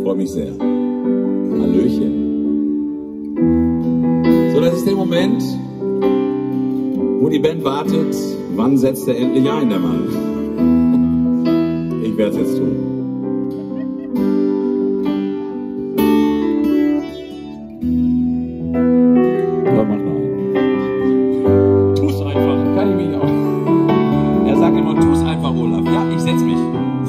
freue mich sehr. Hallöchen. So, das ist der Moment, wo die Band wartet. Wann setzt er endlich ein, der Mann? Ich werde es jetzt tun. Ja, mach mal. Tu's einfach. Kann ich mich auch. Er sagt immer, tu's einfach, Olaf. Ja, ich setz mich.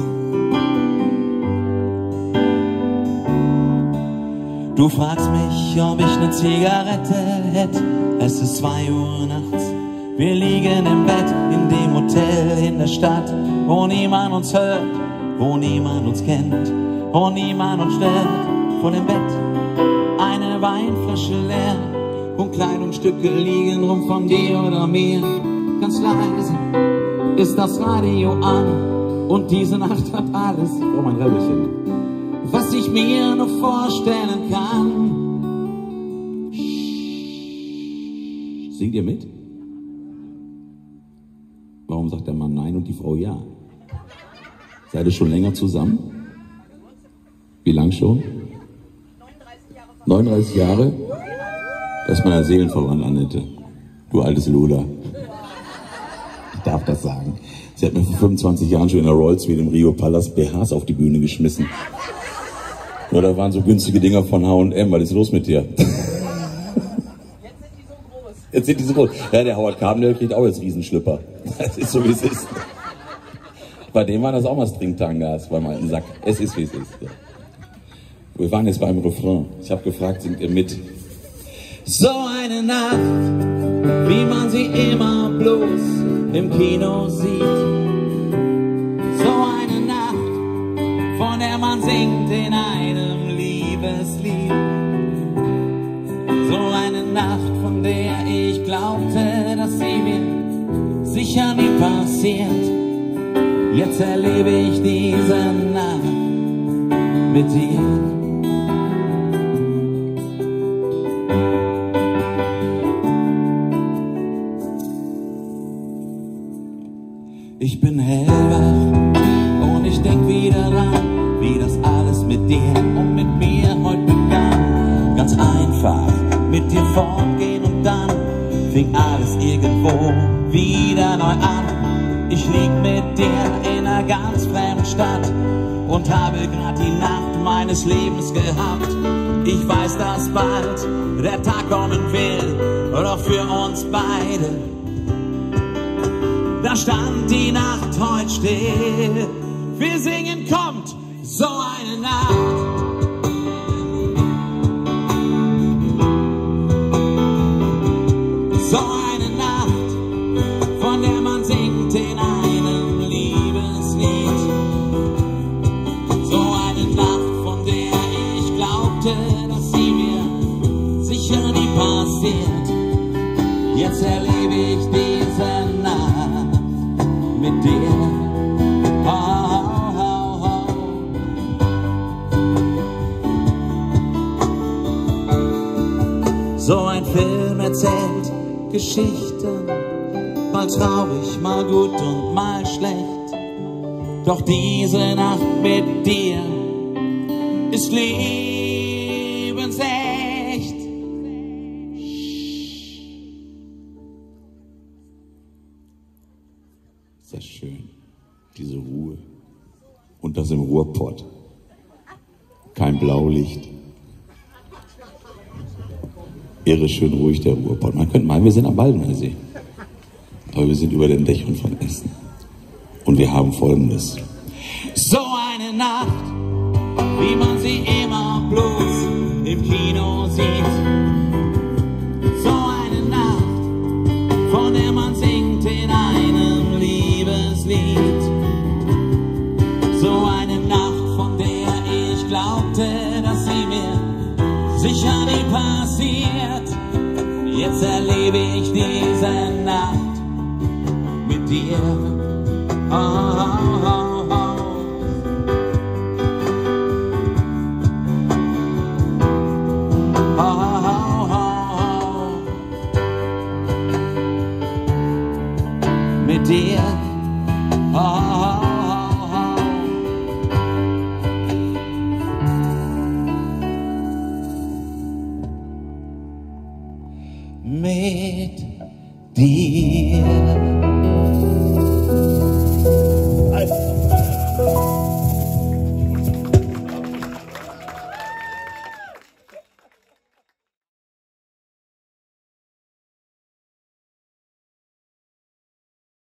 Du fragst mich, ob ich ne Zigarette hätte. Es ist 2 Uhr nachts. Wir liegen im Bett in dem Hotel in der Stadt, wo niemand uns hört, wo niemand uns kennt, wo niemand uns stört. Vor dem Bett eine Weinflasche leer und Kleidungsstücke liegen rum von dir oder mir. Ganz leise ist das Radio an und diese Nacht hat alles, oh mein Rebelchen, was ich mir nur vorstellen kann. Singt ihr mit? Warum sagt der Mann nein und die Frau ja? Seid ihr schon länger zusammen? Wie lang schon? 39 Jahre? Das ist meiner Seelenverwandt, Annette. Du altes Luder. Ich darf das sagen. Sie hat mir vor 25 Jahren schon in der Royal Suite im Rio Palace BHs auf die Bühne geschmissen. Ja, da waren so günstige Dinger von H&M. Was ist los mit dir? Jetzt sind die so groß. Ja, der Howard Carpendale kriegt auch jetzt Riesenschlüpper. Das ist so, wie es ist. Bei dem war das auch mal Stringtangas beim alten Sack. Es ist, wie es ist. Ja. Wir waren jetzt beim Refrain. Ich habe gefragt, singt ihr mit? So eine Nacht, wie man sie immer bloß im Kino sieht. So eine Nacht, von der man singt in einem Liebeslied. So eine Nacht, von der ich glaubte, dass sie mir sicher nie passiert. Jetzt erlebe ich diese Nacht mit dir. Ich bin hellwach und ich denk wieder dran, wie das alles mit dir und mit mir heute begann. Ganz einfach mit dir fortgehen und dann fing alles irgendwo wieder neu an. Ich lieg mit dir in einer ganz fremden Stadt und habe grad die Nacht meines Lebens gehabt. Ich weiß, dass bald der Tag kommen will, doch für uns beide, da stand die Nacht heute still. Wir singen, kommt so eine Nacht. So eine Nacht, von der man singt in einem Liebeslied. So eine Nacht, von der ich glaubte, dass sie mir sicher nie passiert. Jetzt erlebe ich diese Nacht mit dir. Oh, oh, oh, oh. So ein Film erzählt Geschichten, mal traurig, mal gut und mal schlecht. Doch diese Nacht mit dir ist lebensecht. Ist das schön, diese Ruhe. Und das im Ruhrpott. Kein Blaulicht. Irre schön ruhig, der Ruhrpott. Man könnte meinen, wir sind am Baldeneysee. Aber wir sind über den Dächern von Essen. Und wir haben Folgendes. So eine Nacht, wie man sie immer bloß im Kino sieht. So eine Nacht, von der man singt in einem Liebeslied. So eine Nacht, von der ich glaubte, dass sie mir sicher nie passiert. Jetzt erlebe ich diese Nacht mit dir. Oh, oh, oh, oh. Oh, oh, oh, oh. Mit dir. Oh, oh, oh, oh. mit dir.